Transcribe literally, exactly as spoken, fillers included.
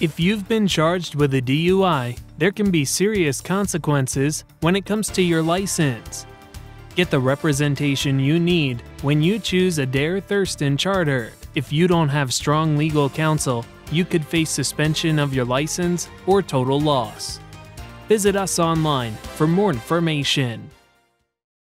If you've been charged with a D U I, there can be serious consequences when it comes to your license. Get the representation you need when you choose Addair Thurston Chtd. If you don't have strong legal counsel, you could face suspension of your license or total loss. Visit us online for more information.